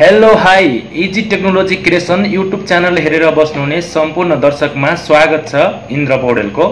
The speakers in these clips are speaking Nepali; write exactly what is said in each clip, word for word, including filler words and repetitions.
Hello hi easy technology creation YouTube channel हेरेर बस्नुहुने सम्पूर्ण दर्शकमा स्वागत छ इन्द्र पौडेलको।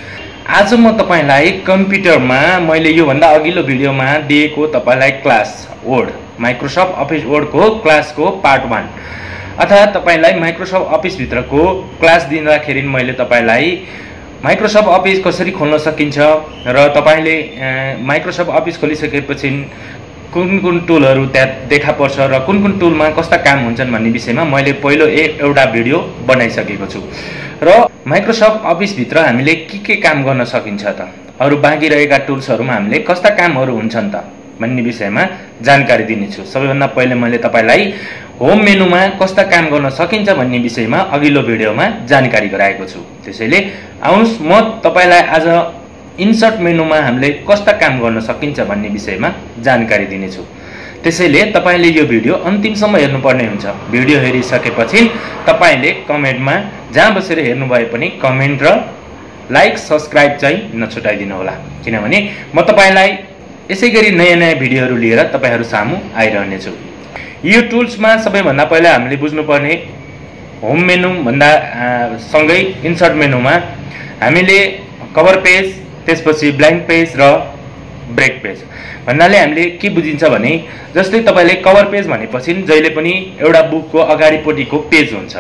आज म तपाईलाई कम्प्युटरमा मैले यो भन्दा अघिल्लो भिडियोमा दिएको तपाईलाई क्लास वर्ड माइक्रोसफ्ट अफिस वर्डको क्लासको पार्ट वन अर्थात् तपाईलाई माइक्रोसफ्ट अफिस भित्रको क्लास दिँदाखेरि मैले तपाईलाई माइक्रोसफ्ट अफिस कसरी खोल्न सकिन्छ र तपाईले माइक्रोसफ्ट अफिस खोलिसकेपछि कुन कुन टुलहरु त्यहाँ देखा पर्छ र कुन कुन टुलमा कस्ता काम हुन्छन् भन्ने विषयमा मैले पहिलो एक एउटा भिडियो बनाइसकेको छु र माइक्रोसफ्ट अफिस भित्र हामीले के के काम गर्न सकिन्छ त अरु बाँकी रहेका टुल्सहरुमा हामीले कस्ता कामहरु हुन्छन् त भन्ने विषयमा जानकारी दिनेछु। सबैभन्दा पहिले मैले तपाईलाई होम मेनुमा कस्ता काम गर्न सकिन्छ भन्ने विषयमा अघिल्लो भिडियोमा जानकारी गराएको छु। त्यसैले आउनुस् म तपाईलाई आज इन्सर्ट मेनुमा हामीले कस्ता काम गर्न सकिन्छ भन्ने विषयमा जानकारी दिनेछु। त्यसैले तपाईले यो भिडियो अन्तिमसम्म हेर्नुपर्ने हुन्छ। भिडियो हेरिसकेपछि तपाईले कमेन्टमा जहाँ बसेर हेर्नु भए पनि कमेन्ट र लाइक सब्स्क्राइब चाहिँ नछुटाइदिनु होला, किनभने म तपाईलाई यसैगरी नयाँ नयाँ भिडियोहरु लिएर तपाईहरु सामु आइरहने छु। यो टुल्समा सबैभन्दा पहिला हामीले बुझ्नुपर्ने होम मेनु भन्दा सँगै इन्सर्ट मेनुमा हामीले कभर पेज, त्यसपछि ब्ल्याङ्क पेज र ब्रेक पेज भन्नाले हामीले के बुझिन्छ भने जस्तै तपाईले कभर पेज भनेपछि जहिले पनि एउटा बुकको अगाडिपट्टिको पेज हुन्छ।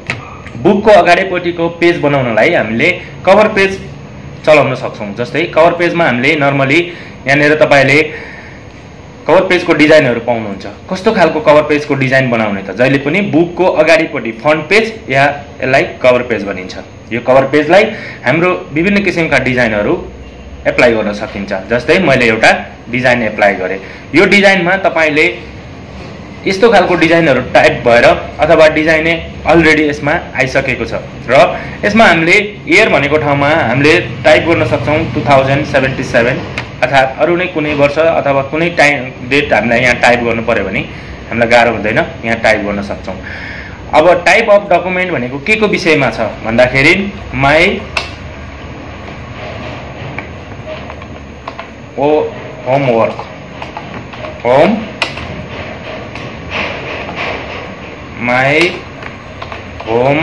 बुकको अगाडिपट्टिको पेज बनाउनलाई हामीले कभर पेज चलाउन सक्छौं। जस्तै कभर पेजमा हामीले नर्मली यहाँनेर तपाईले कभर पेजको डिजाइनहरु पाउनुहुन्छ। कस्तो खालको कभर पेजको डिजाइन बनाउने त जहिले पनि बुकको अगाडिपट्टि फ्रन्ट पेज या यसलाई कभर पेज भनिन्छ। यो कभर पेजलाई हाम्रो विभिन्न किसिमका डिजाइनहरु एप्लाई गर्न सकिन्छ। जस्तै मैले एउटा डिजाइन एप्लाई गरे। यो डिजाइनमा तपाईले यस्तो खालको डिजाइनहरु टाइप भएर अथवा डिजाइनै अलरेडी यसमा आइसकेको छ र यसमा हामीले इयर भनेको ठाउँमा हामीले टाइप गर्न सक्छौं टु थाउजन्ड सेभेन्टी सेभेन अर्थात् अरु नै कुनै वर्ष अथवा कुनै टाइम डेट हामीलाई यहाँ टाइप गर्नु पर्यो भने हामीलाई गाह्रो हुँदैन, यहाँ टाइप गर्न सक्छौं। अब टाइप अफ डकुमेन्ट भनेको के को विषयमा छ भन्दाखेरि माई ओ homework home my home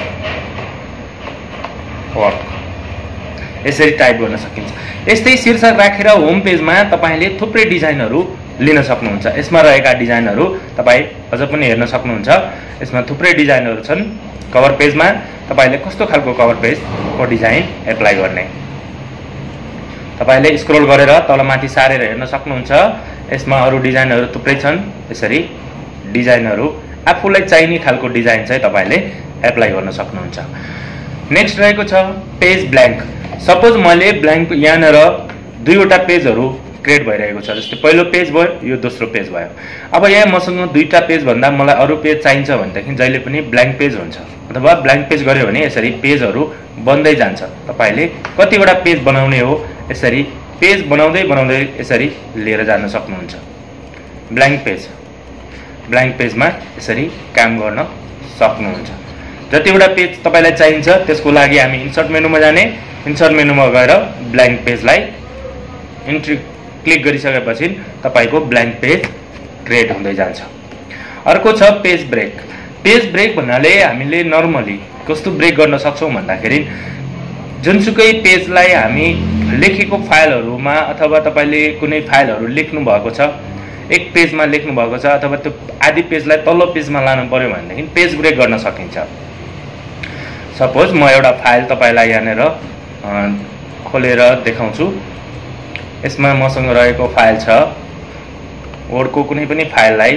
work यसरी टाइप गर्न सकिन्छ। यस्तै शीर्षक राखेर होम पेजमा तपाईले थुप्रै डिजाइनहरु लिन सक्नुहुन्छ। यसमा रहेका डिजाइनहरु तपाई अझ पनि हेर्न सक्नुहुन्छ। यसमा थुप्रै डिजाइनहरु छन्। कभर पेजमा तपाईले कस्तो खालको कभर पेजको डिजाइन एप्लाई गर्ने तपाईले स्क्रोल गरेर तलमाथि सारेर हेर्न सक्नुहुन्छ। यसमा अरु डिजाइनहरु थुप्रै छन्। यसरी डिजाइनहरु आफुलाई चाहिने खालको डिजाइन चाहिँ तपाईले एप्लाई गर्न सक्नुहुन्छ। नेक्स्ट रहेको छ पेज ब्ल्याङ्क। सपोज मैले ब्ल्याङ्क यहाँनेर दुईवटा पेजहरु क्रिएट भइरहेको छ। जस्तै पहिलो पेज भयो, यो दोस्रो पेज भयो। अब यहाँ मसँग दुईटा पेज भन्दा मलाई अरु पेज चाहिन्छ भनेदेखि जहिले पनि ब्ल्याङ्क पेज हुन्छ अथवा ब्ल्याङ्क पेज गर्यो भने यसरी पेजहरु बन्दै जान्छ। तपाईले कतिवटा पेज बनाउने हो यसरी पेज बनाउँदै बनाउँदै यसरी लिएर जान सक्नुहुन्छ। ब्ल्याङ्क पेज ब्ल्याङ्क पेजमा यसरी काम गर्न सक्नुहुन्छ। जतिवटा पेज तपाईलाई चाहिन्छ त्यसको लागि हामी इन्सर्ट मेनुमा जाने, इन्सर्ट मेनुमा गएर ब्ल्याङ्क पेजलाई इन्ट्री क्लिक गरिसकेपछि तपाईको ब्ल्याङ्क पेज क्रिएट हुँदै जान्छ। अर्को छ पेज ब्रेक। पेज ब्रेक भन्नाले हामीले नर्मली कस्तो ब्रेक गर्न सक्छौं भन्दाखेरि जुनसुकै पेजलाई हामी लेखेको फाइलहरुमा अथवा तपाईले कुनै फाइलहरु लेख्नु भएको छ, एक पेजमा लेख्नु भएको छ अथवा त्यो आधी पेजलाई तल्लो पेजमा लानु पर्यो भनेदेखि पेज ब्रेक गर्न सकिन्छ। सपोज म एउटा फाइल तपाईलाई यहाँनेर खोलेर देखाउँछु। यसमा मसँग रहेको फाइल छ वर्डको कुनै पनि फाइललाई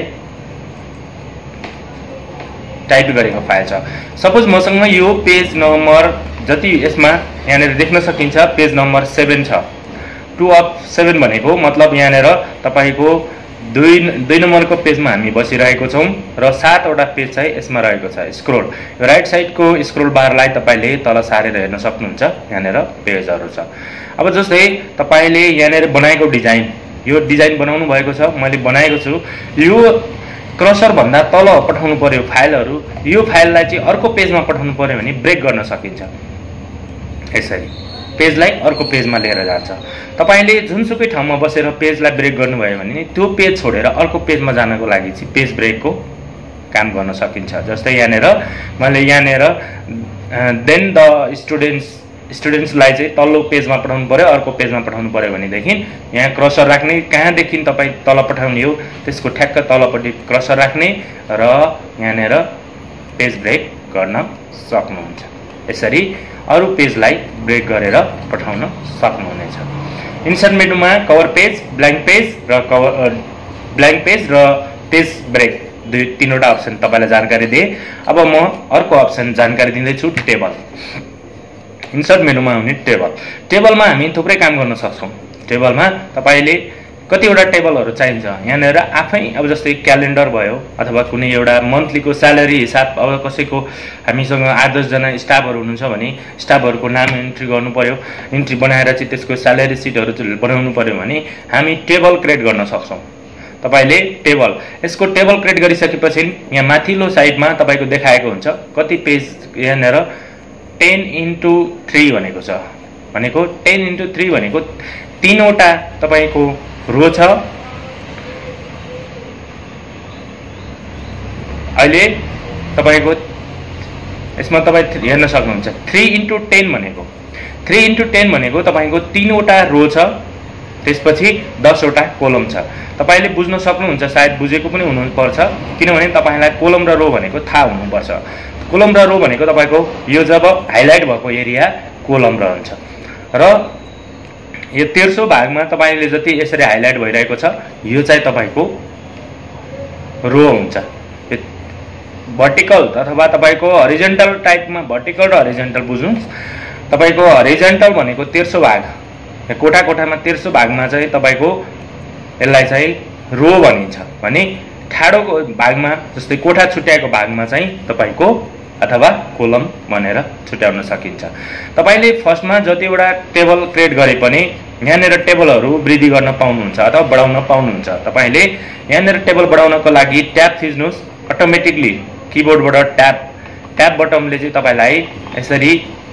टाइप गरेको फाइल छ। सपोज मसँग यो पेज नम्बर जति यसमा यहाँनेर देख्न सकिन्छ पेज नम्बर सेभेन छ। टु अफ सेभेन भनेको मतलब यहाँनेर तपाईको दुई दुई नम्बरको पेजमा हामी बसिरहेको छौं र सातवटा पेज चाहिँ यसमा रहेको छ। स्क्रोल यो राइट साइडको स्क्रोल बारलाई तपाईले तल सारेर हेर्न सक्नुहुन्छ। यहाँनेर पेजहरु छ। अब जस्तै तपाईले यहाँनेर बनाएको डिजाइन, यो डिजाइन बनाउनु भएको छ, मैले बनाएको छु। यो क्रसर भन्दा तल पठाउनु पर्यो फाइलहरु, यो फाइललाई चाहिँ अर्को पेजमा पठाउनु पर्यो भने ब्रेक गर्न सकिन्छ। यसरी पेजलाई अर्को पेजमा लिएर जान्छ। तपाईले जुनसुकै ठाउँमा बसेर पेजलाई ब्रेक गर्नुभयो भने त्यो पेज छोडेर अर्को पेजमा जानको लागि चाहिँ पेज ब्रेकको काम गर्न सकिन्छ। जस्तै यहाँनिर मैले यहाँनिर देन द स्टुडेन्ट्स स्टुडेन्ट्सलाई चाहिँ तल्लो पेजमा पठाउनु पर्यो, अर्को पेजमा पठाउनु पर्यो भनेदेखि यहाँ क्रसर राख्ने, कहाँदेखि तपाईँ तल पठाउने हो त्यसको ठ्याक्क तलपट्टि क्रसर राख्ने र यहाँनिर पेज ब्रेक गर्न सक्नुहुन्छ। यसरी अरू पेजलाई ब्रेक गरेर पठाउन सक्नुहुनेछ। इन्सर्ट मेनुमा कभर पेज, ब्ल्याङ्क पेज र कभर ब्ल्याङ्क पेज र पेज ब्रेक दुई तीनवटा अप्सन तपाईँलाई जानकारी दिए। अब म अर्को अप्सन जानकारी दिँदैछु, टेबल। इन्सर्ट मेनुमा हुने टेबल। टेबलमा हामी थुप्रै काम गर्न सक्छौँ। टेबलमा तपाईँले कतिवटा टेबलहरू चाहिन्छ यहाँनिर आफै, अब जस्तै क्यालेन्डर भयो अथवा कुनै एउटा मन्थलीको स्यालेरी हिसाब, अब कसैको हामीसँग आठ दसजना स्टाफहरू हुनुहुन्छ भने स्टाफहरूको नाम इन्ट्री गर्नु पर्यो, इन्ट्री बनाएर चाहिँ त्यसको स्यालेरी सिटहरू बनाउनु पर्यो भने हामी टेबल क्रिएट गर्न सक्छौँ। तपाईले टेबल, यसको टेबल क्रिएट गरिसकेपछि यहाँ माथिल्लो साइडमा तपाईँको देखाएको हुन्छ कति पेज, यहाँनिर टेन इन्टु थ्री भनेको छ, भनेको टेन इन्टु थ्री भनेको तीनवटा तपाईँको रो छ। अहिले तपाईँको यसमा तपाईँ हेर्न सक्नुहुन्छ थ्री इन्टु टेन भनेको थ्री इन्टु टेन भनेको तपाईँको तीनवटा रो छ, त्यसपछि दसवटा कोलम छ। तपाईँले बुझ्न सक्नुहुन्छ, सायद बुझेको पनि हुनुपर्छ, किनभने तपाईँलाई कोलम र रो भनेको थाहा हुनुपर्छ। कोलम र रो भनेको तपाईँको यो जब हाइलाइट भएको एरिया कोलम रहन्छ र यो तेर्सो भागमा तपाईँले जति यसरी हाइलाइट भइरहेको छ यो चाहिँ तपाईँको रो हुन्छ। भर्टिकल अथवा तपाईँको हरिजेन्टल टाइपमा, भर्टिकल र हरिजेन्टल बुझ्नुहोस्। तपाईँको हरिजेन्टल भनेको तेर्सो भाग, कोठा कोठामा तेर्सो भागमा चाहिँ तपाईँको यसलाई चाहिँ रो भनिन्छ भने ठाडोको भागमा जस्तै कोठा छुट्याएको भागमा चाहिँ तपाईँको अथवा कोलम भनेर छुट्याउन सकिन्छ। तपाईँले फर्स्टमा जतिवटा टेबल क्रिएट गरे पनि यहाँनिर टेबलहरू वृद्धि गर्न पाउनुहुन्छ अथवा बढाउन पाउनुहुन्छ। तपाईँले यहाँनिर टेबल बढाउनको लागि ट्याब थिच्नुहोस्, अटोमेटिकली किबोर्डबाट ट्याब ट्याब बटनले चाहिँ तपाईँलाई यसरी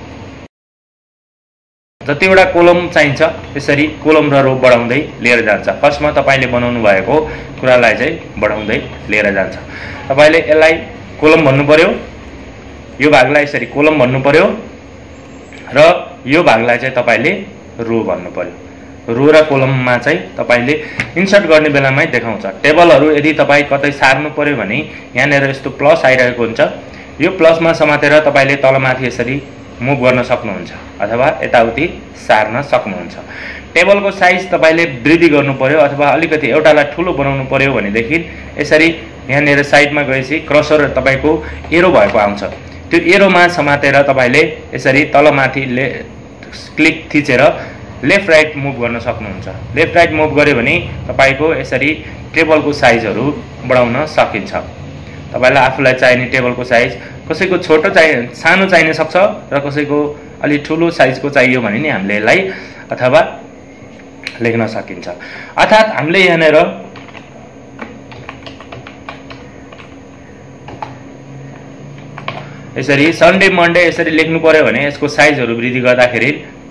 जतिवटा कोलम चाहिन्छ यसरी कोलम र रो बढाउँदै लिएर जान्छ। फर्स्टमा तपाईँले बनाउनु भएको कुरालाई चाहिँ बढाउँदै लिएर जान्छ। तपाईँले यसलाई कोलम भन्नु पर्यो, यो भागलाई यसरी कोलम भन्नु पर्यो र यो भागलाई चाहिँ तपाईँले रो भन्नु पर्यो। रो र कोलममा चाहिँ तपाईँले इन्सर्ट गर्ने बेलामै देखाउँछ। टेबलहरू यदि तपाईँ कतै सार्नु पर्यो भने यहाँनिर यस्तो प्लस आइरहेको हुन्छ, यो प्लसमा समातेर तपाईँले तलमाथि यसरी मुभ गर्न सक्नुहुन्छ अथवा यताउति सार्न सक्नुहुन्छ। टेबलको साइज तपाईँले वृद्धि गर्नु पर्यो अथवा अलिकति एउटालाई ठुलो बनाउनु पर्यो भनेदेखि यसरी यहाँनिर साइडमा गएपछि क्रसर तपाईँको एरो भएको आउँछ, त्यो एरोमा समातेर तपाईँले यसरी तलमाथि ले क्लिक थिचेर लेफ्ट राइट मुभ गर्न सक्नुहुन्छ। लेफ्ट राइट मुभ गर्यो भने तपाईँको यसरी टेबलको साइजहरू बढाउन सकिन्छ। तपाईँलाई आफूलाई चाहिने टेबलको साइज, कसैको छोटो चाहिए सानो चाहिन सक्छ र कसैको अलि ठुलो साइजको चाहियो भने नि हामीले यसलाई अथवा लेख्न सकिन्छ। अर्थात् हामीले यहाँनिर यसरी सन्डे मन्डे यसरी लेख्नु पर्यो भने यसको साइजहरू वृद्धि गर्दाखेरि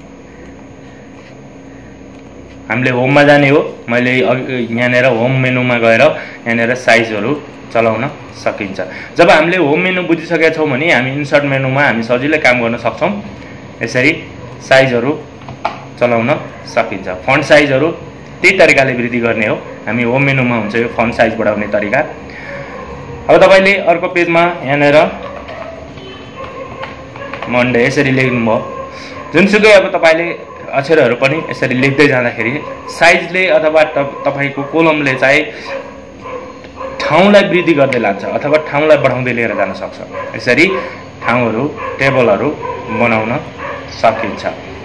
हामीले होममा जाने हो। मैले यहाँनिर होम मेनुमा गएर यहाँनिर साइजहरू चलाउन सकिन्छ। जब हामीले होम मेनु बुझिसकेका छौँ भने हामी इन्सर्ट मेनुमा हामी सजिलै काम गर्न सक्छौँ। यसरी साइजहरू चलाउन सकिन्छ। फन्ट साइजहरू त्यही तरिकाले वृद्धि गर्ने हो। हामी होम मेनुमा हुन्छ यो फन्ट साइज बढाउने तरिका। अब तपाईँले अर्को पेजमा यहाँनिर मन्डे यसरी लेख्नुभयो, जुनसुकै अब तपाईँले अक्षरहरू पनि यसरी लेख्दै जाँदाखेरि साइजले अथवा तपाईँको कोलमले चाहिँ ठाउँलाई वृद्धि गर्दै लान्छ अथवा ठाउँलाई बढाउँदै लिएर जान सक्छ। यसरी ठाउँहरू टेबलहरू बनाउन सकिन्छ।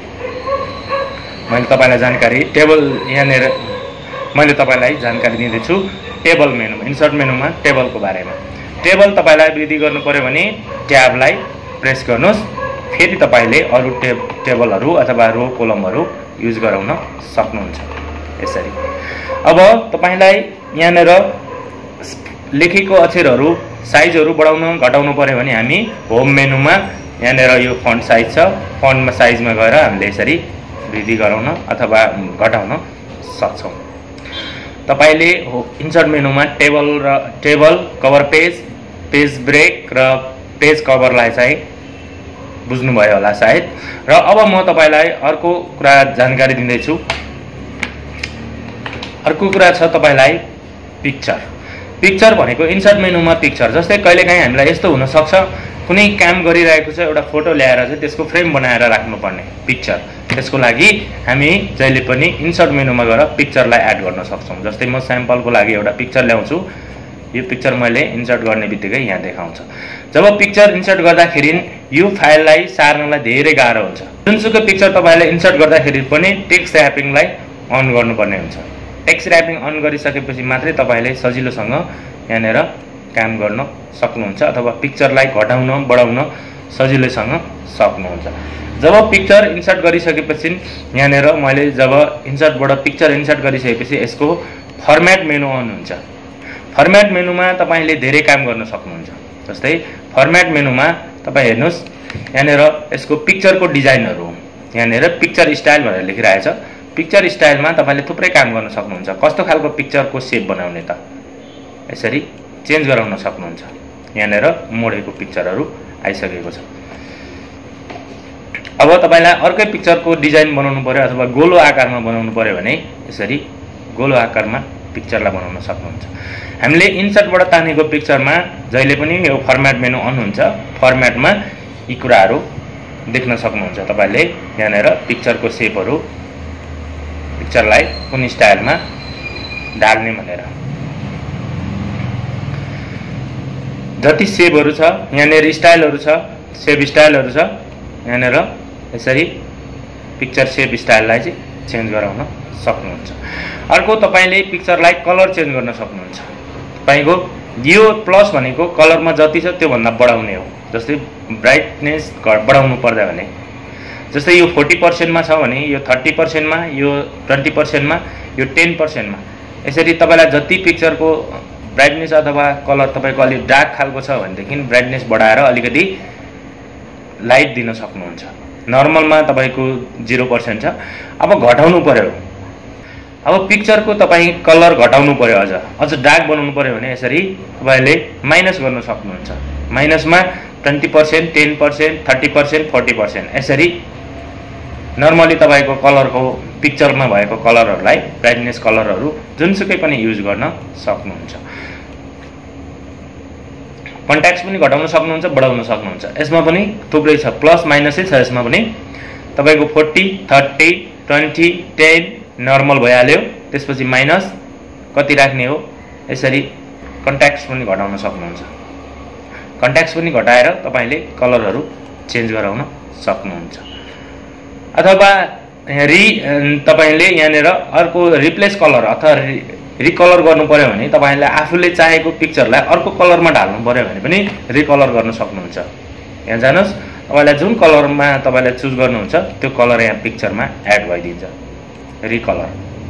मैले तपाईँलाई जानकारी टेबल यहाँनिर मैले तपाईँलाई जानकारी दिँदैछु टेबल मेनुमा, इन्सर्ट मेनुमा टेबलको बारेमा। टेबल तपाईँलाई वृद्धि गर्नु पर्यो भने ट्याबलाई प्रेस गर्नुहोस्, फेरि तपाईँले अरू टेब टेबलहरू अथवा रो कोलमहरू युज गराउन सक्नुहुन्छ। यसरी अब तपाईँलाई यहाँनिर लेखेको अक्षरहरू साइजहरू बढाउन घटाउनु पर्यो भने हामी होम मेनुमा यहाँनिर यो फन्ट साइज छ, फन्टमा साइजमा गएर हामीले यसरी वृद्धि गराउन अथवा घटाउन सक्छौँ। तपाईँले इन्सर्ट मेनुमा टेबल र table, cover page, page break र पेज कभरलाई चाहिँ बुझ्नुभयो होला सायद। र अब म तपाईलाई अर्को कुरा जानकारी दिँदैछु। अर्को कुरा छ तपाईलाई पिक्चर। पिक्चर भनेको इन्सर्ट मेनुमा पिक्चर। जस्तै कहिलेकाहीँ हामीलाई यस्तो हुन सक्छ, कुनै काम गरिरहेको छ, एउटा फोटो ल्याएर चाहिँ त्यसको फ्रेम बनाएर राख्नुपर्ने पिक्चर। त्यसको लागि हामी जहिले पनि इन्सर्ट मेनुमा गएर पिक्चरलाई एड गर्न सक्छौँ। जस्तै म स्याम्पलको लागि एउटा पिक्चर ल्याउँछु। यो पिक्चर मैले इन्सर्ट गर्ने बित्तिकै यहाँ देखाउँछ। जब पिक्चर इन्सर्ट गर्दाखेरि यो फाइललाई सार्नलाई धेरै गाह्रो हुन्छ। जुनसुकै पिक्चर तपाईले इन्सर्ट गर्दाखेरि पनि टेक्स्ट र्यापिङलाई अन गर्नुपर्ने हुन्छ। टेक्स्ट र्यापिङ अन गरिसकेपछि मात्रै तपाईले सजिलोसँग यहाँनिर काम गर्न सक्नुहुन्छ अथवा पिक्चरलाई घटाउन बढाउन सजिलैसँग सक्नुहुन्छ। जब पिक्चर इन्सर्ट गरिसकेपछि यहाँनिर मैले जब इन्सर्टबाट पिक्चर इन्सर्ट गरिसकेपछि यसको फर्मेट मेनु अन हुन्छ। फर्मेट मेनुमा तपाईले धेरै काम गर्न सक्नुहुन्छ। जस्तै फर्मेट मेनुमा तपाई हेर्नुस्, यहाँनिर यसको पिक्चरको डिजाइनहरु हो। यहाँनिर पिक्चर स्टाइल भनेर लेखिरहेछ। पिक्चर स्टाइलमा तपाईले थुप्रै काम गर्न सक्नुहुन्छ। कस्तो खालको पिक्चरको शेप बनाउने त यसरी चेन्ज गराउन सक्नुहुन्छ। यहाँनिर मोडेको पिक्चरहरु आइसकेको छ। अब तपाईलाई अर्कै पिक्चरको डिजाइन बनाउनु पर्यो अथवा गोलो आकारमा बनाउनु पर्यो भने यसरी गोलो आकारमा पिक्चरलाई बनाउन सक्नुहुन्छ। हामीले इन्सर्टबाट तानेको पिक्चरमा जहिले पनि यो फर्मेट मेनु अन हुन्छ। फर्मेटमा यी कुराहरु देख्न सक्नुहुन्छ तपाईले। यहाँनिर पिक्चरको शेपहरु, पिक्चरलाई कुन स्टाइलमा ढाल्ने भनेर जति शेपहरु छ, यहाँनिर स्टाइलहरु छ, शेप स्टाइलहरु छ। यहाँनिर यसरी पिक्चर शेप स्टाइललाई चाहिँ चेन्ज गराउन सक्नुहुन्छ। अर्को तपाईले पिक्चरलाई कलर चेन्ज गर्न सक्नुहुन्छ। तपाईको यो प्लस भनेको कलरमा जति छ त्यो भन्दा बढाउने हो। जस्तै ब्राइटनेस बढाउनु पर्दा भने जस्तै यो चालीस प्रतिशत मा छ भने यो तीस प्रतिशत मा, यो बीस प्रतिशत मा, यो दस प्रतिशत मा। यसरी तपाईलाई जति पिक्चरको ब्राइटनेस अथवा कलर तपाईको अलि डार्क खालको छ भनेदेखि ब्राइटनेस बढाएर अलिकति लाइट दिन सक्नुहुन्छ। नर्मलमा तपाईको शून्य प्रतिशत छ। अब घटाउनु पर्यो। अब पिक्चरको तपाई कलर घटाउनु पर्यो, अझ अझ डार्क बनाउनु पर्यो भने यसरी तपाईले माइनस गर्न सक्नुहुन्छ। माइनसमा बीस प्रतिशत, दस प्रतिशत, तीस प्रतिशत, चालीस प्रतिशत यसरी नर्मली तपाईको कलरको पिक्चरमा भएको कलरहरुलाई ब्राइटनेस कलरहरु जुनसुकै पनि युज गर्न सक्नुहुन्छ। कन्ट्रास्ट पनि घटाउन सक्नुहुन्छ, बढाउन सक्नुहुन्छ। यसमा पनि थुप्रै छ, प्लस माइनसै छ। यसमा पनि तपाईको चालीस, तीस, बीस, दस नर्मल भइहाल्यो। त्यसपछि माइनस कति राख्ने हो, यसरी कन्ट्रास्ट पनि घटाउन सक्नुहुन्छ। कन्ट्रास्ट पनि घटाएर तपाईले कलरहरु चेन्ज गराउन सक्नुहुन्छ। अथवा रि तपाईले यहाँनिर अर्को रिप्लेस कलर अथवा रिकलर गर्नु पर्यो भने तपाईले आफूले चाहेको पिक्चरलाई अर्को कलरमा ढाल्नु पर्यो भने पनि रिकलर गर्न सक्नुहुन्छ। यहाँ जानुस्, तपाईलाई जुन कलरमा तपाईले चुज गर्नुहुन्छ त्यो कलर यहाँ पिक्चरमा एड भइदिन्छ। रिकलर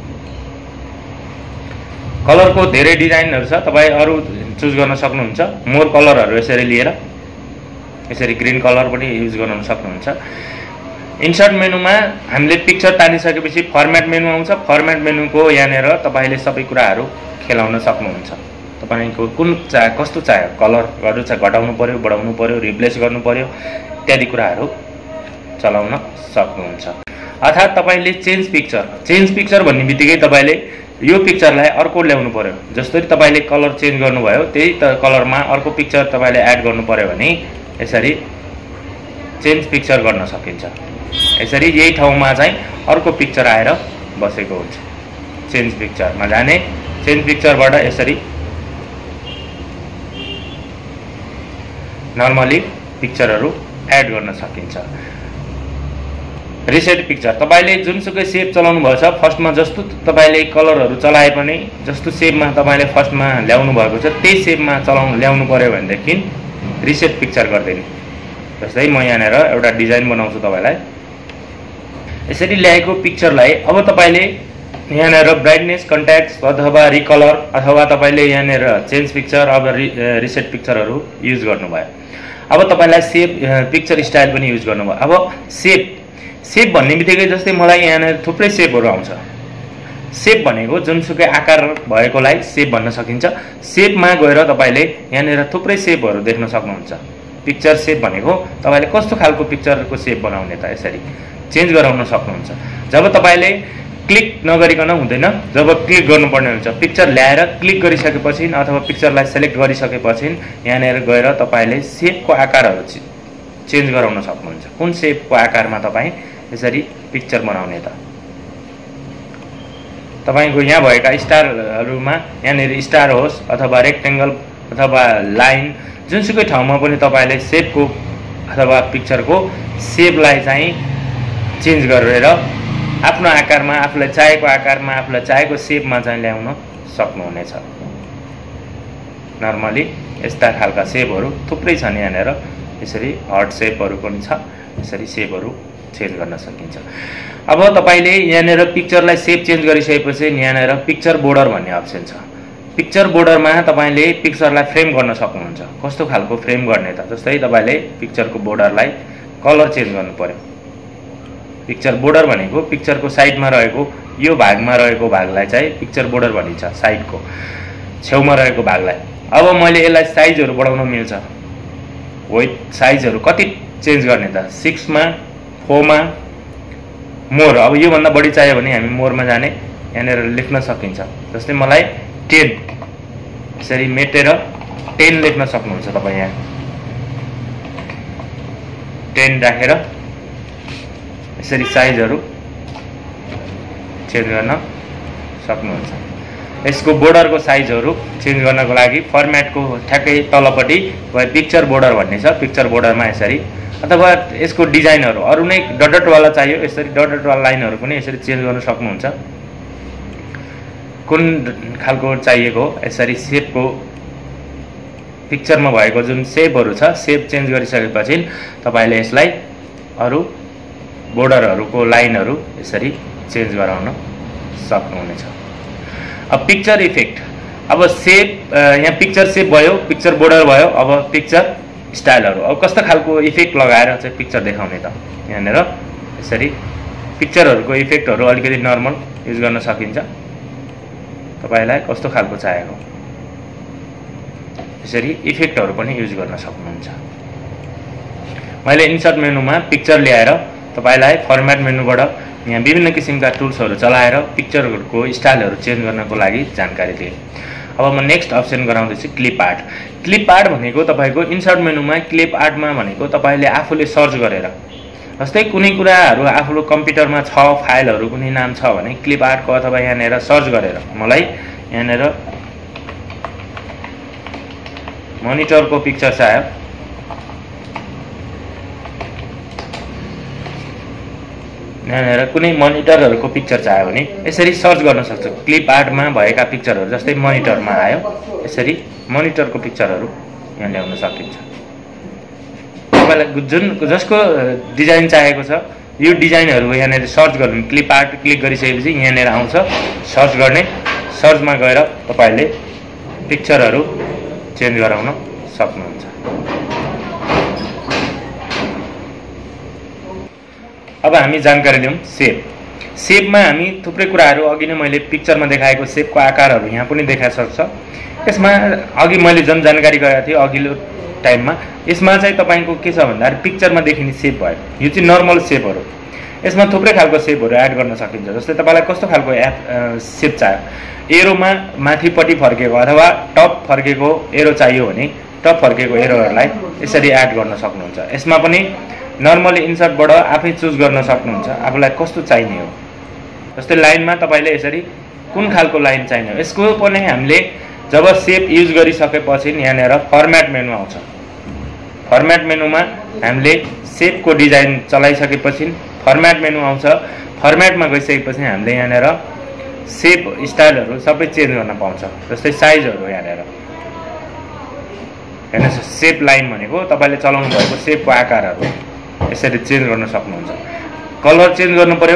कलरको धेरै डिजाइनहरु छ, तपाई अरु चुज गर्न सक्नुहुन्छ। मोर कलरहरु यसरी लिएर यसरी ग्रीन कलर पनि युज गर्न सक्नुहुन्छ। इन्सर्ट मेनुमा हामीले पिक्चर तानिसकेपछि फर्मेट मेनु आउँछ। फर्मेट मेनुको यहाँनिर तपाईले सबै कुराहरु खेलाउन सक्नुहुन्छ। तपाईको कुन चाहे, कस्तो चाहे, कलरहरु चाहिँ घटाउनु पर्यो, बढाउनु पर्यो, रिप्लेस गर्नु पर्यो इत्यादि कुराहरु चलाउन सक्नुहुन्छ। अर्थात तपाईले चेन्ज पिक्चर, चेन्ज पिक्चर भन्ने बित्तिकै तपाईले यो पिक्चरलाई अर्को ल्याउनु पर्यो। जस्तै तपाईले कलर चेन्ज गर्नुभयो त्यही त कलरमा अर्को पिक्चर तपाईले एड गर्नु पर्यो भने यसरी चेन्ज पिक्चर गर्न सकिन्छ। यसरी यही ठाउँमा चाहिँ अर्को पिक्चर आएर बसेको हुन्छ। चेन्ज पिक्चरमा जाने, चेन्ज पिक्चरबाट यसरी नर्मली पिक्चरहरु एड गर्न सकिन्छ। रिसेट पिक्चर तपाईले जुनसुकै शेप चलाउनु भएछ, फर्स्टमा जस्तो तपाईले कलरहरु चलाए पनि जस्तो शेपमा तपाईले फर्स्टमा ल्याउनु भएको छ त्यही शेपमा चलाउनु ल्याउनु पर्यो भनेदेखि रिसेट पिक्चर गर्दिनु। जस्तै म यहाँनिर एउटा डिजाइन बनाउँछु तपाईलाई। यसरी ल्याएको पिक्चरलाई अब तपाईले यहाँनिर ब्राइटनेस, कन्ट्रास्ट अथवा रिकलर अथवा तपाईले यहाँनिर चेन्ज पिक्चर अब रिसेट पिक्चरहरु युज गर्नुभयो। अब तपाईलाई शेप पिक्चर स्टाइल पनि युज गर्नुभयो। अब शेप शेप भन्ने बित्तिकै जस्तै मलाई यहाँनिर थुप्रै शेपहरु आउँछ। सेप भनेको जुनसुकै आकार भएकोलाई सेप भन्न सकिन्छ। सेपमा गएर तपाईले यहाँनिर थुप्रै सेपहरू देख्न सक्नुहुन्छ। पिक्चर सेप भनेको तपाईले कस्तो खालको पिक्चरको सेप बनाउने त यसरी चेन्ज गराउन सक्नुहुन्छ। जब तपाईले क्लिक नगरिकन हुँदैन, जब क्लिक गर्नुपर्ने हुन्छ पिक्चर ल्याएर क्लिक गरिसकेपछि अथवा पिक्चरलाई सेलेक्ट गरिसकेपछि यहाँनिर गएर तपाईले सेपको आकारहरू चेन्ज गराउन सक्नुहुन्छ। कुन सेपको आकारमा तपाई यसरी पिक्चर बनाउने त तपाईको यहाँ भएका स्टारहरुमा यहाँनिर स्टार होस् अथवा रेक्टेंगल अथवा लाइन जुनसुकै ठाउँमा पनि तपाईले सेपको अथवा पिक्चरको सेपलाई चाहिँ चेन्ज गरेर आफ्नो आकारमा आफूलाई चाहेको आकारमा आफूलाई चाहेको सेपमा चाहिँ ल्याउन सक्नुहुनेछ। नर्मली यस्ता खालका सेपहरू थुप्रै छन् यहाँनिर। यसरी हार्ट सेपहरू पनि छ। यसरी सेपहरू चेन्ज गर्न सकिन्छ। अब तपाईले यहाँनिर पिक्चरलाई सेप चेन्ज गरिसकेपछि यहाँनिर पिक्चर बोर्डर भन्ने अप्सन छ। पिक्चर बोर्डरमा तपाईले पिक्चरलाई फ्रेम गर्न सक्नुहुन्छ। कस्तो खालको फ्रेम गर्ने त जस्तै तपाईले पिक्चरको बोर्डरलाई कलर चेन्ज गर्नु पर्यो। पिक्चर बोर्डर भनेको पिक्चरको साइडमा रहेको यो भागमा रहेको भागलाई चाहिँ पिक्चर बोर्डर भनिन्छ। साइडको छेउमा रहेको भागलाई अब मैले यसलाई साइजहरू बढाउन मिल्छ। वेट साइजहरू कति चेन्ज गर्ने त सिक्स मा फोर मा मोर। अब यो भन्दा बढी चाहियो भने हामी मोरमा जाने यहाँनिर लेख्न सकिन्छ। जस्तै मलाई टेन यसरी मेटेर टेन लेख्न सक्नुहुन्छ तपाईँ। यहाँ टेन राखेर यसरी साइजहरू चेन्ज गर्न सक्नुहुन्छ। यसको बोर्डरको साइजहरू चेन्ज गर्नको लागि फर्मेटको ठ्याक्कै तलपट्टि पिक्चर बोर्डर भन्ने छ। पिक्चर बोर्डरमा यसरी अथवा यसको डिजाइनहरू अरू नै डटडटवाला चाहियो यसरी डटडटवाला लाइनहरू पनि यसरी चेन्ज गर्न सक्नुहुन्छ। कुन खालको चाहिएको यसरी सेपको पिक्चरमा भएको जुन सेपहरू छ सेप चेन्ज गरिसकेपछि तपाईले यसलाई अरू बोर्डरहरूको लाइनहरू यसरी चेन्ज गराउन सक्नुहुनेछ। अब पिक्चर इफेक्ट अब सेप यहाँ पिक्चर सेप भयो, पिक्चर बोर्डर भयो। अब पिक्चर स्टाइलहरू अब कस्तो खालको इफेक्ट लगाएर चाहिँ पिक्चर देखाउने त यहाँनिर यसरी पिक्चरहरूको इफेक्टहरू अलिकति नर्मल युज गर्न सकिन्छ। तपाईलाई कस्तो खालको चाहिएको यसरी इफेक्टहरू पनि युज गर्न सक्नुहुन्छ। मैले इन्सर्ट मेनुमा पिक्चर ल्याएर तपाईलाई फर्मेट मेनुबाट यहाँ विभिन्न किसिमका टुल्सहरू चलाएर पिक्चरहरूको स्टाइलहरू चेन्ज गर्नको लागि जानकारी दिएँ। अब म नेक्स्ट अप्सन गराउँदैछु क्लिप आर्ट। क्लिप आर्ट भनेको तपाईको इन्सर्ट मेनुमा क्लिप आर्टमा भनेको तपाईले आफूले सर्च गरेर जस्तै कुनै कुराहरू आफ्नो कम्प्युटरमा छ फाइलहरू कुनै नाम छ भने क्लिप आर्टको अथवा यहाँनिर सर्च गरेर मलाई यहाँनिर मोनिटरको पिक्चर चाहियो। यहाँनिर कुनै मोनिटरहरूको पिक्चर चाहियो भने यसरी सर्च गर्न सक्छ। क्लिप आर्टमा भएका पिक्चरहरू जस्तै मोनिटरमा आयो यसरी मोनिटरको पिक्चरहरू यहाँ ल्याउन सकिन्छ। तपाईलाई जुन जसको डिजाइन चाहेको छ यो डिजाइनहरू यहाँनिर सर्च गर्नु। क्लिप आर्ट क्लिक गरिसकेपछि यहाँनिर आउँछ सर्च गर्ने। सर्चमा गएर तपाईले पिक्चरहरू चेन्ज गराउन सक्नुहुन्छ। अब हामी जानकारी लियौं सेप। सेपमा हामी थुप्रै कुराहरू अघि नै मैले पिक्चरमा देखाएको सेपको आकारहरू यहाँ पनि देखाइ सक्छ। यसमा अघि मैले जुन जानकारी गराएको थिएँ अघिल्लो टाइममा यसमा चाहिँ तपाईको के छ भन्दा पिक्चरमा देखिने सेप भयो। यो चाहिँ नर्मल सेपहरू। यसमा थुप्रै खालको सेपहरू एड गर्न सकिन्छ। जस्तै तपाईलाई कस्तो खालको एप सेप चाहियो एरोमा माथिपट्टि फर्केको अथवा टप फर्केको एरो चाहियो भने टप फर्केको एरोहरूलाई यसरी एड गर्न सक्नुहुन्छ। यसमा पनि नर्मली इन्सर्टबाट आफै चुज गर्न सक्नुहुन्छ आफूलाई कस्तो चाहिने हो। जस्तै लाइनमा तपाईले यसरी कुन खालको लाइन चाहिने हो यसको पनि हामीले जब सेप युज गरिसकेपछि यहाँनिर फर्मेट मेनु आउँछ। फर्मेट मेनुमा हामीले सेपको डिजाइन चलाइसकेपछि फर्मेट मेनु आउँछ। फर्मेटमा गइसकेपछि हामीले यहाँनिर सेप स्टाइलहरू सबै चेन्ज गर्न पाउँछ। जस्तै साइजहरू यहाँनिर हेर्नुहोस् सेप लाइन भनेको तपाईले चलाउनु भएको सेपको आकारहरू यसरी चेन्ज गर्न सक्नुहुन्छ। कलर चेन्ज गर्नु पर्यो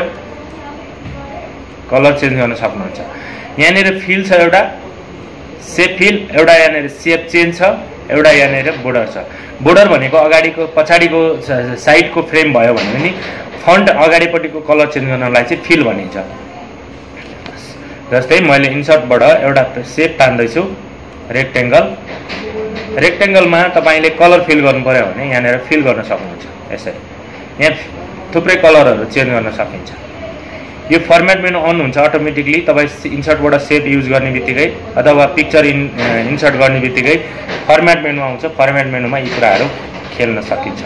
कलर चेन्ज गर्न सक्नुहुन्छ। यहाँनिर फिल छ एउटा सेप फिल, एउटा यहाँनिर सेप चेन्ज छ, एउटा यहाँनिर बोर्डर छ। बोर्डर भनेको अगाडिको पछाडिको साइडको फ्रेम भयो भने पनि फ्रन्ट अगाडिपट्टिको कलर चेन्ज गर्नलाई चाहिँ फिल भनिन्छ। जस्तै मैले इन्सर्टबाट एउटा सेप तान्दैछु रेक्टेंगल। रेक्टेंगलमा तपाईले कलर फिल गर्नु पर्यो भने यहाँनिर फिल गर्न सक्नुहुन्छ। यसरी यहाँ थुप्रै कलरहरू चेन्ज गर्न सकिन्छ। यो फर्मेट मेनु अन हुन्छ अटोमेटिकली तपाई इन्सर्टबाट सेप युज गर्ने बित्तिकै अथवा पिक्चर इन इन्सर्ट गर्ने बित्तिकै फर्मेट मेनु आउँछ। फर्मेट मेनुमा यी कुराहरू खेल्न सकिन्छ।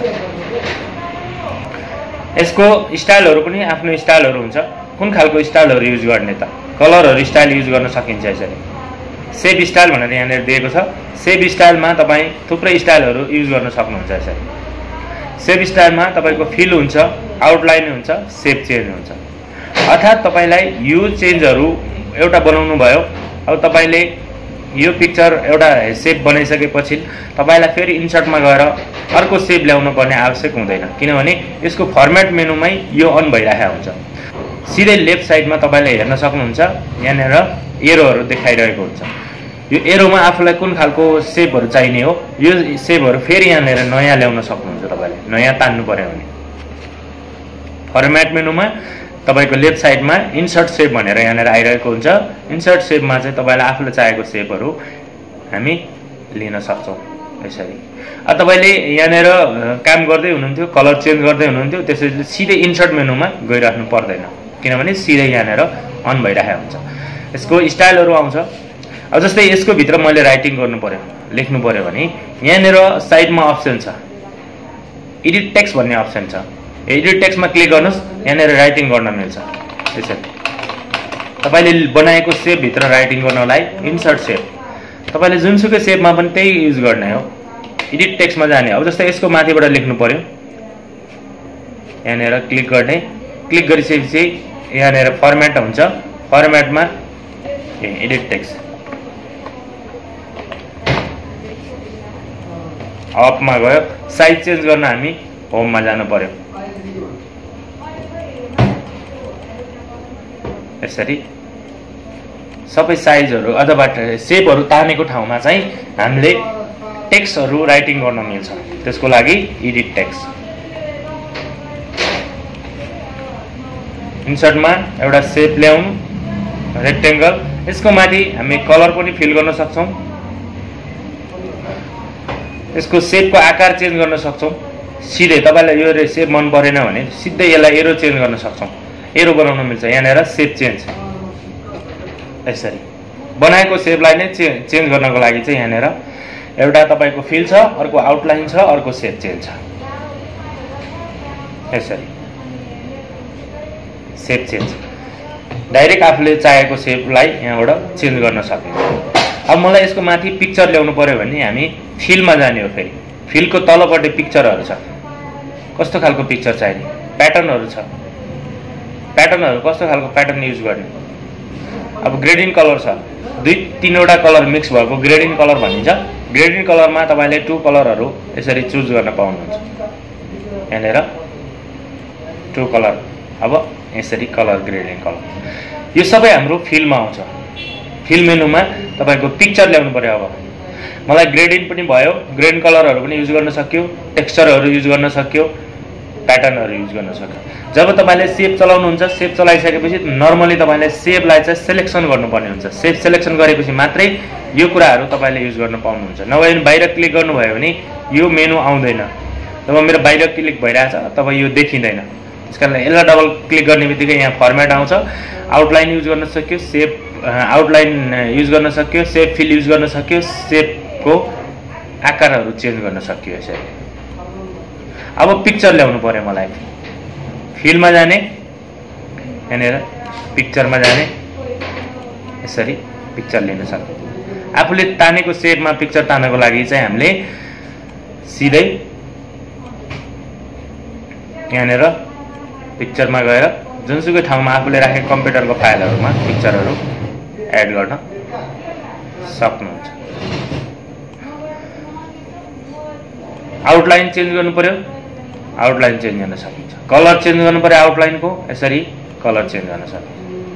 यसको स्टाइलहरू पनि आफ्नो स्टाइलहरू हुन्छ। कुन खालको स्टाइलहरू युज गर्ने त कलरहरू स्टाइल युज गर्न सकिन्छ। यसरी सेप स्टाइल भनेर यहाँनिर दिएको छ। सेप स्टाइलमा तपाई थुप्रै स्टाइलहरू युज गर्न सक्नुहुन्छ। यसरी सेप स्टाइलमा तपाईको फिल हुन्छ, आउटलाइन हुन्छ, सेप चेन्ज हुन्छ। अर्थात तपाईलाई यो चेन्जहरू एउटा बनाउनु भयो। अब तपाईले यो पिक्चर एउटा सेप बनाइसकेपछि तपाईलाई फेरि इन्सर्टमा गएर अर्को सेप ल्याउनु पर्ने आवश्यक हुँदैन, किनभने यसको फर्मेट मेनुमै यो अन भइरहेको हुन्छ। सिधै लेफ्ट साइडमा तपाईले हेर्न सक्नुहुन्छ यहाँनिर एरोहरू देखाइरहेको हुन्छ। यो एरोमा आफूलाई कुन खालको सेपहरू चाहिने हो यो सेपहरू फेरि यहाँनिर नयाँ ल्याउन सक्नुहुन्छ। तपाईले नयाँ तान्नु पर्यो भने फर्मेट मेनुमा तपाईको लेफ्ट साइडमा इन्सर्ट सेप भनेर यहाँनिर आइरहेको हुन्छ। इन्सर्ट सेपमा चाहिँ तपाईलाई आफूले चाहेको सेपहरू हामी लिन सक्छौँ। यसरी अब तपाईले यहाँनिर काम गर्दै हुनुहुन्थ्यो, कलर चेन्ज गर्दै हुनुहुन्थ्यो, त्यसैले सिधै इन्सर्ट मेनुमा गइराख्नु पर्दैन, किनभने सिधै यहाँनिर अन भइरहेको हुन्छ। यसको स्टाइलहरू आउँछ। अब जस्तै यसको भित्र मैले राइटिङ गर्नु पर्यो, लेख्नु पर्यो भने यहाँनिर साइडमा अप्सन छ एडिट टेक्स्ट भन्ने अप्सन छ। एडिट टेक्स्टमा क्लिक गर्नुस्, यहाँनिर राइटिङ गर्न मिल्छ। त्यसरी तपाईले बनाएको सेप भित्र राइटिङ गर्नलाई इन्सर्ट सेप, तपाईले जुनसुकै सेपमा पनि त्यही युज गर्ने हो। एडिट टेक्स्टमा जाने। अब जस्तै यसको माथिबाट लेख्नु पर्यो, यहाँनिर क्लिक गर्ने। क्लिक गरिसकेपछि यहाँनिर फर्मेट हुन्छ। फर्मेटमा एडिट टेक्स्ट अपमा गयो। साइज चेन्ज गर्न हामी होममा जानु पर्यो। यसरी सबै साइजहरू अथवा सेपहरू तानेको ठाउँमा चाहिँ हामीले टेक्स्टहरू राइटिङ गर्न मिल्छ। त्यसको लागि एडिट टेक्स्ट। इन्सर्टमा एउटा सेप ल्याउनु रेक्टेंगल। यसको माथि हामी कलर पनि फिल गर्न सक्छौँ। यसको सेपको आकार चेन्ज गर्न सक्छौँ। सिधै तपाईलाई यो सेप मन परेन भने सिधै यसलाई एरो चेन्ज गर्न सक्छौँ। एरो बनाउन मिल्छ। यहाँनिर सेप चेन्ज। यसरी बनाएको सेपलाई नै चे चेन्ज गर्नको लागि चाहिँ यहाँनिर एउटा तपाईको फिल छ, अर्को आउटलाइन छ, अर्को सेप चेन्ज छ। यसरी सेप चेन्ज डाइरेक्ट आफूले चाहेको सेपलाई यहाँबाट चेन्ज गर्न सकिन्छ। अब मलाई यसको माथि पिक्चर ल्याउनु पर्यो भने हामी फिलमा जाने हो। फेरि फिलको तलपट्टि पिक्चरहरू छ। कस्तो खालको पिक्चर चाहिने, प्याटर्नहरू छ। प्याटर्नहरू कस्तो खालको प्याटर्न युज गर्ने। अब ग्रेडिङ कलर छ, दुई तीनवटा कलर मिक्स भएको ग्रेडिङ कलर भनिन्छ। ग्रेडिङ कलरमा तपाईले टु कलरहरू यसरी चुज गर्न पाउनुहुन्छ। यहाँनिर टु कलर। अब यसरी कलर ग्रेडिङ कलर यो सबै हाम्रो फिलमा आउँछ। फिल मेनुमा तपाईको पिक्चर ल्याउनु पर्यो। अब मलाई ग्रेडिङ पनि भयो, ग्रेडिङ कलरहरू पनि युज गर्न सक्यो, टेक्स्चरहरू युज गर्न सक्यो, प्याटर्नहरू युज गर्न सक्यो। जब तपाईले सेप चलाउनुहुन्छ, सेप चलाइसकेपछि नर्मली तपाईले सेपलाई चाहिँ सेलेक्सन गर्नुपर्ने हुन्छ। सेप सेलेक्सन गरेपछि मात्रै यो कुराहरू तपाईले युज गर्न पाउनुहुन्छ। नभए बाहिर क्लिक गर्नुभयो भने यो मेनु आउँदैन। जब मेरो बाहिर क्लिक भइरहेछ तब यो देखिँदैन। त्यसकारण यसलाई डबल क्लिक गर्ने बित्तिकै यहाँ फर्मेट आउँछ। आउटलाइन युज गर्न सक्यो, सेप आउटलाइन युज गर्न सक्यो, सेप फिल युज गर्न सक्यो, सेपको आकारहरू चेन्ज गर्न सक्यो। यसरी अब पिक्चर ल्याउनु पर्यो मलाई। फिलमा जाने, यहाँनिर पिक्चरमा जाने। यसरी पिक्चर लिन सक्यो। आफूले तानेको सेपमा पिक्चर तान्नको लागि चाहिँ हामीले सिधै यहाँनिर पिक्चरमा गएर जुनसुकै ठाउँमा आफूले राखेको कम्प्युटरको फाइलहरूमा पिक्चरहरू एड गर्न सक्नुहुन्छ। आउटलाइन चेन्ज गर्नु पर्यो, आउटलाइन चेन्ज गर्न सकिन्छ। कलर चेन्ज गर्नु पर्यो आउटलाइनको, यसरी कलर चेन्ज गर्न सकिन्छ।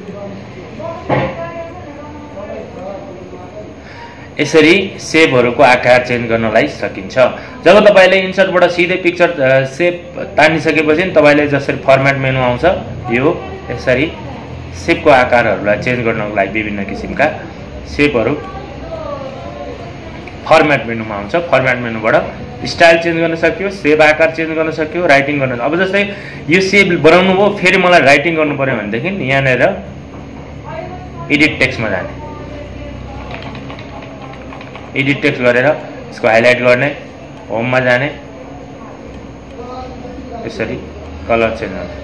यसरी सेपहरूको आकार चेन्ज गर्नलाई सकिन्छ। जब तपाईले इन्सर्टबाट सिधै पिक्चर सेप तानिसकेपछि तपाईले जसरी फर्मेट मेनु आउँछ यो यसरी सेपको आकारहरूलाई चेन्ज गर्नको लागि विभिन्न किसिमका सेपहरू फर्मेट मेनुमा आउँछ। फर्मेट मेनुबाट स्टाइल चेन्ज गर्न सक्यो, सेप आकार चेन्ज गर्न सक्यो, राइटिङ गर्न। अब जस्तै यो सेप बनाउनु भयो, फेरि मलाई राइटिङ गर्नु पर्यो भनेदेखि यहाँनिर एडिट टेक्स्टमा जाने, एडिट टेक्स्ट गरेर यसको हाइलाइट गर्ने, होममा जाने, यसरी कलर चेन्ज गर्ने,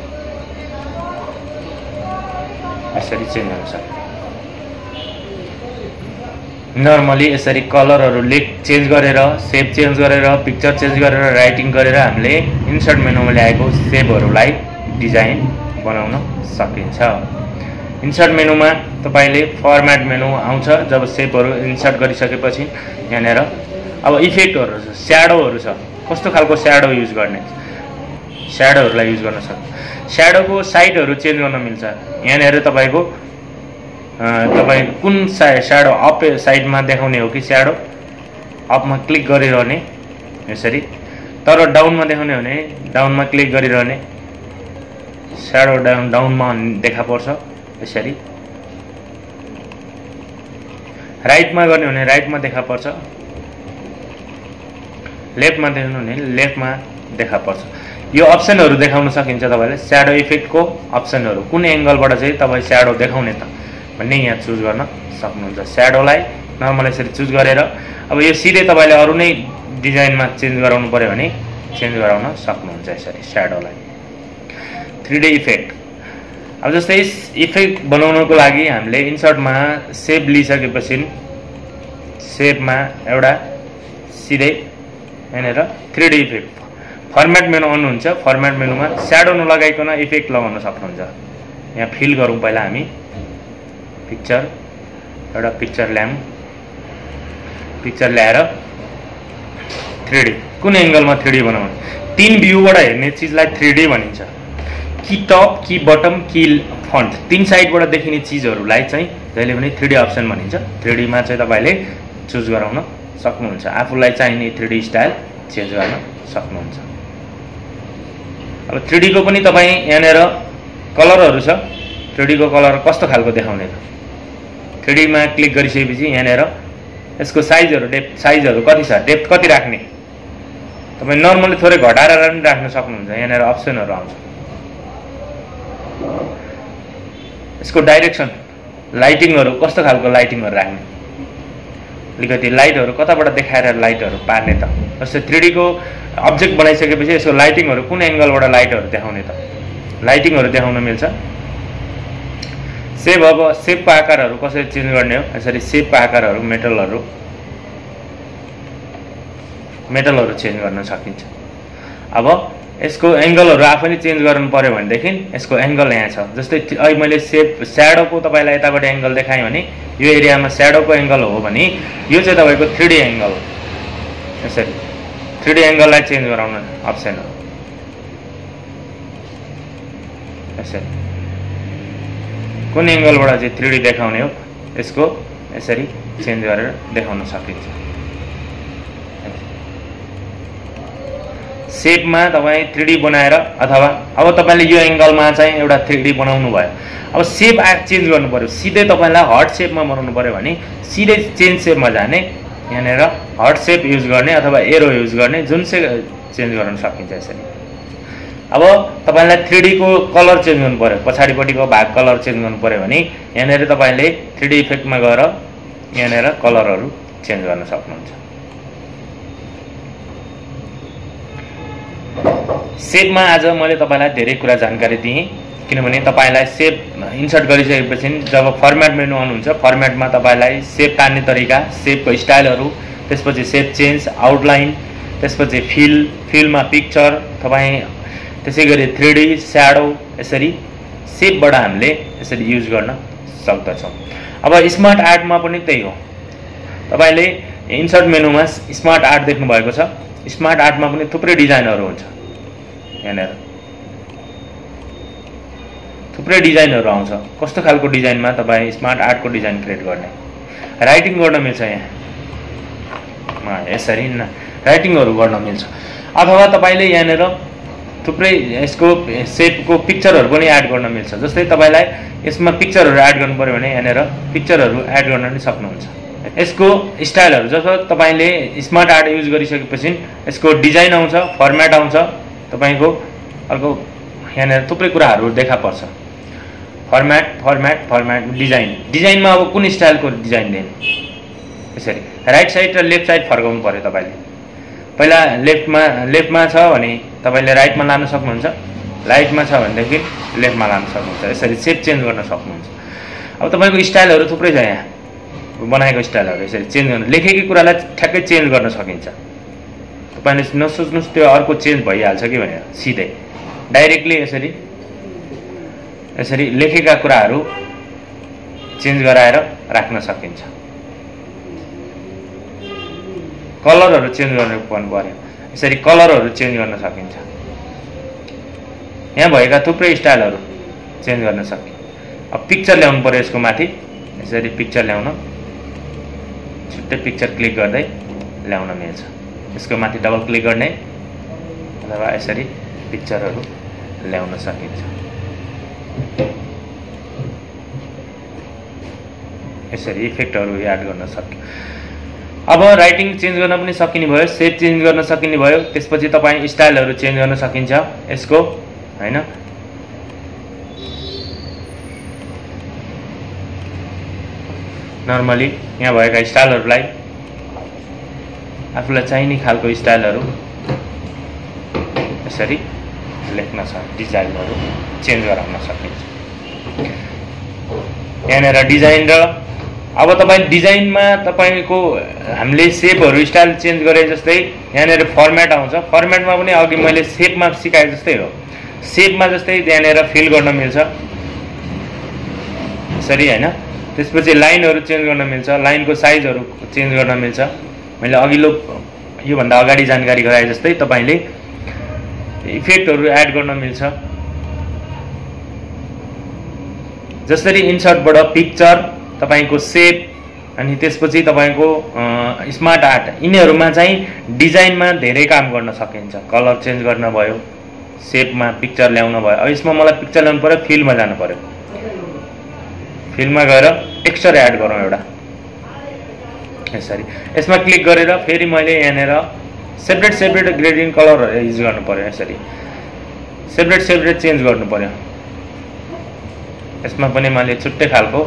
यसरी चेन्ज गर्न सक्यो। नर्मली यसरी कलरहरू लेख चेन्ज गरेर, सेप चेन्ज गरेर, पिक्चर चेन्ज गरेर, राइटिङ गरेर हामीले इन्सर्ट मेनुमा ल्याएको सेपहरूलाई डिजाइन बनाउन सकिन्छ। इन्सर्ट मेनुमा तपाईले फर्मेट मेनु आउँछ। जब सेपहरू इन्सर्ट गरिसकेपछि यहाँनिर अब इफेक्टहरू छ, स्याडोहरू छ। कस्तो खालको स्याडो युज गर्ने, स्याडोहरूलाई युज गर्न सक्छ। स्याडोको साइडहरू चेन्ज गर्न मिल्छ। यहाँनिर तपाईँको तपाईँ कुन साइड स्याडो अप साइडमा देखाउने हो कि स्याडो अपमा क्लिक गरिरहने यसरी, तर डाउनमा देखाउने हो भने डाउनमा क्लिक गरिरहने, स्याडो डाउन डाउनमा देखा पर्छ यसरी। राइटमा गर्ने हो भने राइटमा देखा पर्छ, लेफ्टमा देखाउनु भने लेफ्टमा देखा पर्छ। यो अप्सनहरू देखाउन सकिन्छ तपाईले। स्याडो इफेक्टको अप्सनहरू कुन एंगलबाट चाहिँ तपाईँ स्याडो देखाउने त भन्ने यहाँ चुज गर्न सक्नुहुन्छ। स्याडोलाई नर्मल यसरी चुज गरेर अब यो सिधै तपाईले अरु नै डिजाइनमा चेन्ज गराउनु पर्यो भने चेन्ज गराउन सक्नुहुन्छ यसरी स्याडोलाई। थ्री डी इफेक्ट, अब जस्तै इफेक्ट बनाउनको लागि हामीले इन्सर्टमा सेप लिइसकेपछि सेपमा एउटा सिधै यहाँनिर three D effect format menu on हुन्छ। फर्मेट मेनुमा स्याडो नलगाइकन इफेक्ट लगाउन सक्नुहुन्छ। यहाँ फिल गरौँ पहिला हामी पिक्चर, एउटा पिक्चर ल्याम, पिक्चर ल्याएर थ्री डी कुन एंगलमा थ्री डी बनाउने, तीन भ्यूबाट हेर्ने चिजलाई थ्री डी भनिन्छ। कि टप, कि बटम, कि फ्रन्ट, तीन साइडबाट देखिने चिजहरूलाई चाहिँ जहिले पनि थ्री डी अप्सन भनिन्छ। थ्री डी मा चाहिँ तपाईले चुज गराउन सक्नुहुन्छ। आफूलाई चाहिने थ्री डी स्टाइल चेन्ज गर्न सक्नुहुन्छ। अब थ्री डी को पनि तपाईँ यहाँनिर कलरहरू छ। थ्री डी को कलर कस्तो खालको देखाउने त, थ्री डी मा क्लिक गरिसकेपछि यहाँनिर यसको साइजहरू, डेप्थ साइजहरू कति छ, डेप्थ कति राख्ने तपाईँ नर्मली थोरै घटाएर पनि राख्न सक्नुहुन्छ। यहाँनिर अप्सनहरू आउँछ। यसको डाइरेक्सन, लाइटिङहरू कस्तो खालको लाइटिङहरू राख्ने, अलिकति लाइटहरू कताबाट देखाएर लाइटहरू पार्ने त। जस्तै थ्री डी को अब्जेक्ट बनाइसकेपछि यसको लाइटिङहरू कुन एंगलबाट लाइटहरू देखाउने त, लाइटिङहरू देखाउन मिल्छ। सेप, अब सेपको आकारहरू कसरी चेन्ज गर्ने हो, यसरी सेपको आकारहरू मेटलहरू मेटलहरू चेन्ज गर्न सकिन्छ। अब यसको एंगलहरू आफैले चेन्ज गर्नु पर्यो भनेदेखि यसको एंगल यहाँ छ। जस्तै अहिले मैले सेप स्याडोको तपाईलाई यताबाट एंगल देखाएँ भने यो एरियामा स्याडोको एंगल हो भने यो चाहिँ तपाईको थ्री डी एंगल हो। यसरी थ्री डी एंगललाई चेन्ज गराउन अप्सन हो। यसरी कुन एंगलबाट चाहिँ थ्री डी देखाउने हो यसको यसरी चेन्ज गरेर देखाउन सकिन्छ। सेपमा तपाईँ थ्री डी बनाएर अथवा अब तपाईले यो एंगलमा चाहिँ एउटा थ्री डी बनाउनु भयो। अब सेप आ चेन्ज गर्नु पर्यो, सिधै तपाईलाई हर्ट सेपमा बनाउनु पर्यो भने सिधै चेन्ज सेपमा जाने, यहाँनिर हर्ट सेप युज गर्ने अथवा एरो युज गर्ने, जुन चाहिँ चेन्ज गर्न सकिन्छ यसरी। अब तपाईलाई थ्री डी को कलर चेन्ज गर्नु पर्यो, पछाडिपट्टिको भाग कलर चेन्ज गर्नु पर्यो भने यहाँनिर तपाईले थ्री डी इफेक्टमा गएर यहाँनिर कलरहरू चेन्ज गर्न सक्नुहुन्छ। सेपमा आज मैले तपाईलाई धेरै कुरा जानकारी दिएँ, किनभने तपाईलाई सेप इन्सर्ट गरिसकेपछि जब फर्मेट मेनु अन हुन्छ, फर्मेटमा तपाईलाई सेप तान्ने तरिका, सेपको स्टाइलहरू, त्यसपछि सेप चेन्ज, आउटलाइन, त्यसपछि फिल, फिलमा पिक्चर, तपाईँ त्यसैगरी थ्री डी, स्याडो, यसरी सेपबाट हामीले यसरी युज गर्न सक्दछौँ। अब स्मार्ट आर्टमा पनि त्यही हो। तपाईले इन्सर्ट मेनुमा स्मार्ट आर्ट देख्नु भएको छ। स्मार्ट आर्टमा पनि थुप्रै डिजाइनहरू हुन्छ। यहाँनिर थुप्रै डिजाइनहरू आउँछ। कस्तो खालको डिजाइनमा तपाईँ स्मार्ट आर्टको डिजाइन क्रिएट गर्ने, राइटिङ गर्न मिल्छ। यहाँ यसरी न राइटिङहरू गर्न मिल्छ। अथवा तपाईले यहाँनिर थुप्रै यसको सेपको पिक्चरहरू पनि एड गर्न मिल्छ। जस्तै तपाईलाई यसमा पिक्चरहरू एड गर्नु पर्यो भने यहाँनिर पिक्चरहरू एड गर्न पनि सक्नुहुन्छ। यसको स्टाइलहरू जब तपाईले स्मार्ट आर्ट युज गरिसकेपछि यसको डिजाइन आउँछ, फर्मेट आउँछ, तपाईको अर्को यहाँनिर थुप्रै कुराहरू देखा पर्छ। फर्मेट फर्मेट फर्मेट डिजाइन डिजाइनमा अब कुन स्टाइलको डिजाइन दिने, यसरी राइट साइड र लेफ्ट साइड फर्काउनु पर्यो तपाईले। पहिला लेफ्टमा लेफ्टमा छ भने तपाईले राइटमा लान सक्नुहुन्छ, राइटमा छ भनेदेखि लेफ्टमा लान सक्नुहुन्छ। यसरी सेप चेन्ज गर्न सक्नुहुन्छ। अब तपाईको स्टाइलहरू थुप्रै छ, यहाँ बनाएको स्टाइलहरू यसरी चेन्ज गर्न, लेखेकै कुरालाई ठ्याक्कै चेन्ज गर्न सकिन्छ। तपाईले नसोच्नुहोस् त्यो अर्को चेन्ज भइहाल्छ कि भनेर, सिधै डाइरेक्टली यसरी यसरी लेखेका कुराहरू चेन्ज गराएर राख्न सकिन्छ। कलरहरू चेन्ज गर्नु पर्यो, यसरी कलरहरू चेन्ज गर्न सकिन्छ। यहाँ भएका थुप्रै स्टाइलहरू चेन्ज गर्न सकिन्छ। अब पिक्चर ल्याउनु पर्यो यसको माथि, यसरी पिक्चर ल्याउन छुट्टै पिक्चर क्लिक गर्दै ल्याउन मिल्छ। यसको माथि डबल क्लिक गर्ने अथवा यसरी पिक्चरहरू ल्याउन सकिन्छ। यसरी इफेक्टहरू याद गर्न सक्यो। अब राइटिङ चेन्ज गर्न पनि सकिने भयो, सेप चेन्ज गर्न सकिने भयो। त्यसपछि तपाईँ स्टाइलहरू चेन्ज गर्न सकिन्छ यसको, हैन। नर्मली यहाँ भएका स्टाइलहरूलाई आफूलाई चाहिने खालको स्टाइलहरू यसरी लेख्न सक्छ, डिजाइनहरू चेन्ज गराउन सकिन्छ। यहाँनिर डिजाइन र अब तपाईँ डिजाइनमा तपाईको हामीले सेपहरू स्टाइल चेन्ज गरे जस्तै यहाँनिर फर्मेट आउँछ। फर्मेटमा पनि अघि मैले सेपमा सिकाए जस्तै हो। सेपमा जस्तै यहाँनिर फिल गर्न मिल्छ यसरी, हैन। त्यसपछि लाइनहरू चेन्ज गर्न मिल्छ, लाइनको साइजहरू चेन्ज गर्न मिल्छ। मैले अघिल्लो योभन्दा अगाडि जानकारी गराए जस्तै तपाईले इफेक्टहरू एड गर्न मिल्छ। जसरी इन्सर्टबाट पिक्चर, तपाईको सेप, अनि त्यसपछि तपाईको स्मार्ट आर्ट, यिनीहरूमा चाहिँ डिजाइनमा धेरै काम गर्न सकिन्छ। कलर चेन्ज गर्न भयो, सेपमा पिक्चर ल्याउन भयो। अब यसमा मलाई पिक्चर ल्याउनु पर्यो, फिल्डमा जानु पर्यो। फिल्डमा गएर टेक्सचर एड गरौँ एउटा, यसरी यसमा क्लिक गरेर फेरि मैले यहाँनिर सेपरेट सेपरेट ग्रेडियन्ट कलरहरू युज गर्नु पर्यो। यसरी सेपरेट सेपरेट चेन्ज गर्नु पर्यो। यसमा पनि मैले छुट्टै खालको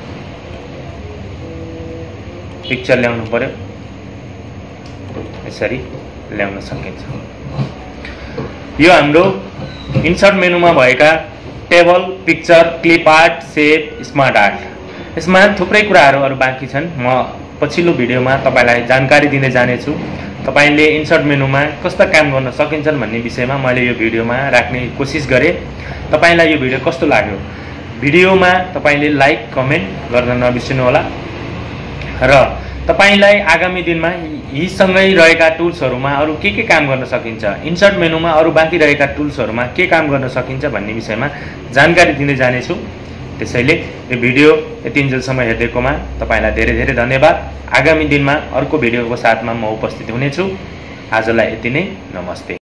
पिक्चर ल्याउनु पर्यो, यसरी ल्याउन सकिन्छ। यो हाम्रो इन्सर्ट मेनुमा भएका table, picture, clip art, shape, smart art. यसमा थुप्रै कुराहरू अरू बाँकी छन्। म पछिल्लो भिडियोमा तपाईलाई जानकारी दिँदै जानेछु। तपाईले इन्सर्ट मेनुमा कस्ता काम गर्न सकिन्छन् भन्ने विषयमा मैले यो भिडियोमा राख्ने कोसिस गरेँ। तपाईलाई यो भिडियो कस्तो लाग्यो? भिडियोमा तपाईले लाइक, कमेन्ट गर्न नबिर्सनु होला। र तपाईलाई आगामी दिनमा यी सँगै रहेका टुल्सहरुमा अरु के के काम गर्न सकिन्छ, इन्सर्ट मेनुमा अरु बाँकी रहेका टुल्सहरुमा के काम गर्न सकिन्छ भन्ने विषयमा जानकारी दिँदै जानेछु। त्यसैले यो भिडियो यतिन्जेलसम्म हेर्दैकोमा तपाईलाई धेरै धेरै धन्यवाद। आगामी दिनमा अर्को भिडियोको साथमा म उपस्थित हुनेछु। आजलाई यति नै, नमस्ते।